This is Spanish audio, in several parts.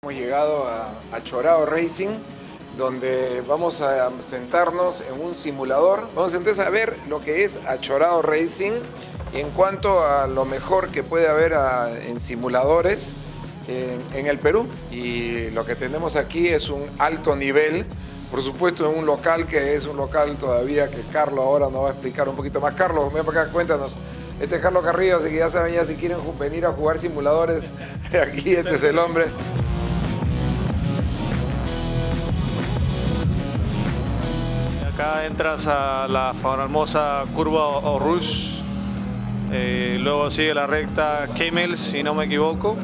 Hemos llegado a Chorao Racing, donde vamos a sentarnos en un simulador. Vamos entonces a ver lo que es a Chorao Racing en cuanto a lo mejor que puede haber en simuladores en el Perú. Y lo que tenemos aquí es un alto nivel, por supuesto en un local que es un local todavía que Carlos ahora nos va a explicar un poquito más. Carlos, ven para acá, cuéntanos. Este es Carlos Carrillo, así que ya saben, ya si quieren venir a jugar simuladores, aquí este es el hombre. Acá entras a la famosa curva Eau Rouge, luego sigue la recta Camels, si no me equivoco,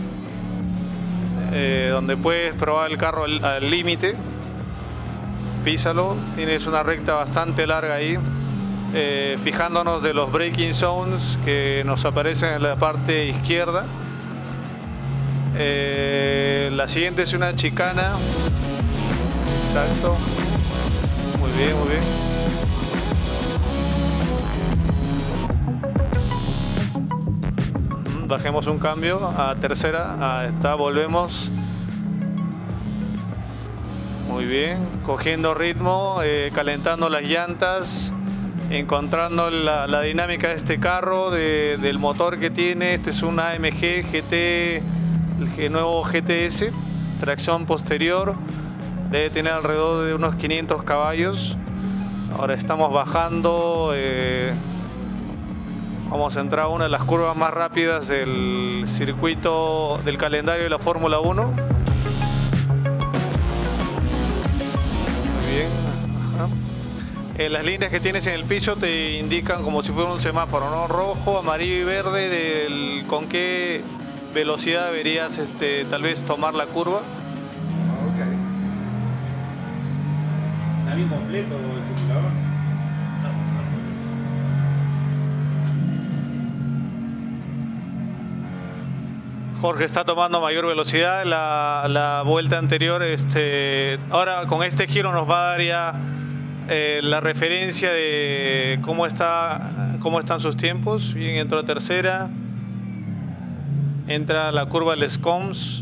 donde puedes probar el carro al límite. Písalo, tienes una recta bastante larga ahí, fijándonos de los braking zones que nos aparecen en la parte izquierda. La siguiente es una chicana. Exacto. Muy bien, muy bien. Bajemos un cambio a tercera. Está, volvemos. Muy bien. Cogiendo ritmo, calentando las llantas, encontrando la dinámica de este carro, del motor que tiene. Este es un AMG GT, el nuevo GTS, tracción posterior. Debe tener alrededor de unos 500 caballos. Ahora estamos bajando. Vamos a entrar a una de las curvas más rápidas del circuito del calendario de la Fórmula 1. Muy bien. Ajá. Las líneas que tienes en el piso te indican como si fuera un semáforo, ¿no? Rojo, amarillo y verde, con qué velocidad deberías tal vez tomar la curva. ¿Está bien completo el simulador? Jorge está tomando mayor velocidad. La vuelta anterior, ahora con este giro nos va a dar ya la referencia de cómo están sus tiempos. Bien, entró a tercera. Entra la curva Les Coms.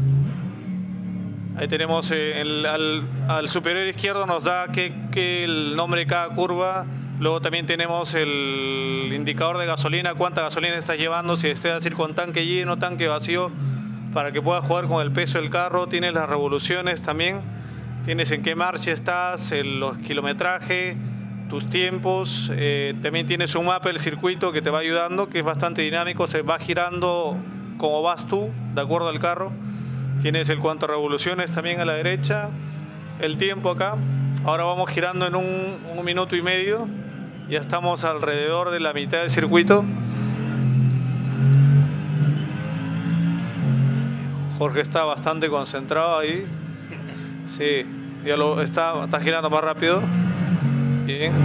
Ahí tenemos al superior izquierdo nos da el nombre de cada curva. Luego también tenemos el indicador de gasolina, cuánta gasolina estás llevando, si estás ir con tanque lleno, tanque vacío, para que puedas jugar con el peso del carro. Tienes las revoluciones también, tienes en qué marcha estás, los kilometrajes, tus tiempos. También tienes un mapa del circuito que te va ayudando, que es bastante dinámico, se va girando como vas tú, de acuerdo al carro. Tienes el cuánto revoluciones también a la derecha, el tiempo acá. Ahora vamos girando en un minuto y medio. Ya estamos alrededor de la mitad del circuito. Jorge está bastante concentrado ahí. Sí, ya está girando más rápido. Bien.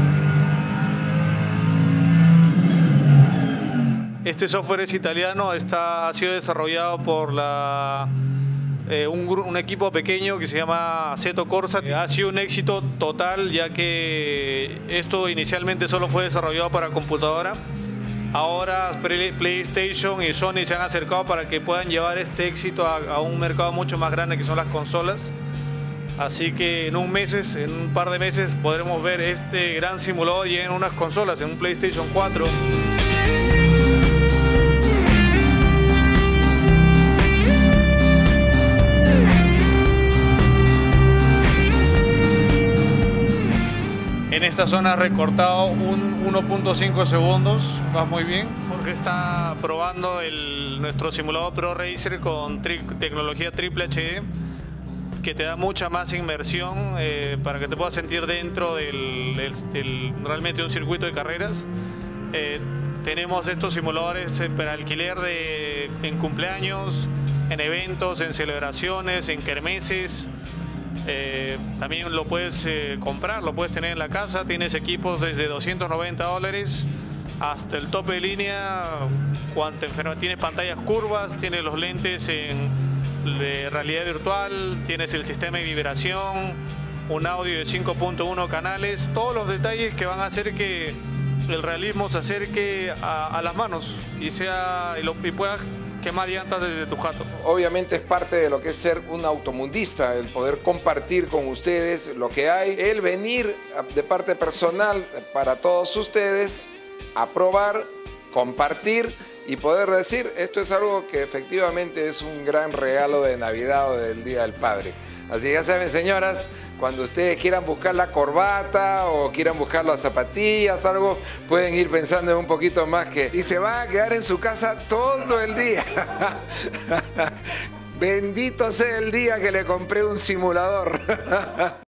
Este software es italiano, ha sido desarrollado por un equipo pequeño que se llama Assetto Corsa. Ha sido un éxito total, ya que esto inicialmente solo fue desarrollado para computadora. Ahora PlayStation y Sony se han acercado para que puedan llevar este éxito a un mercado mucho más grande, que son las consolas. Así que en un par de meses podremos ver este gran simulador y en unas consolas, en un PlayStation 4. En esta zona ha recortado un 1.5 segundos, va muy bien. Jorge está probando nuestro simulador Pro Racer con tecnología Triple HD, que te da mucha más inmersión para que te puedas sentir dentro realmente un circuito de carreras. Tenemos estos simuladores para alquiler en cumpleaños, en eventos, en celebraciones, en kermeses. También lo puedes comprar, lo puedes tener en la casa. Tienes equipos desde $290 hasta el tope de línea. Tienes pantallas curvas, tienes los lentes de realidad virtual, tienes el sistema de vibración, un audio de 5.1 canales, todos los detalles que van a hacer que el realismo se acerque a las manos y puedas quemar llantas desde tu jato. obviamente es parte de lo que es ser un automundista, el poder compartir con ustedes lo que hay, el venir de parte personal para todos ustedes a probar, compartir y poder decir, esto es algo que efectivamente es un gran regalo de Navidad o del Día del Padre. Así que ya saben, señoras, cuando ustedes quieran buscar la corbata o quieran buscar las zapatillas, algo, pueden ir pensando en un poquito más y se van a quedar en su casa todo el día. Bendito sea el día que le compré un simulador.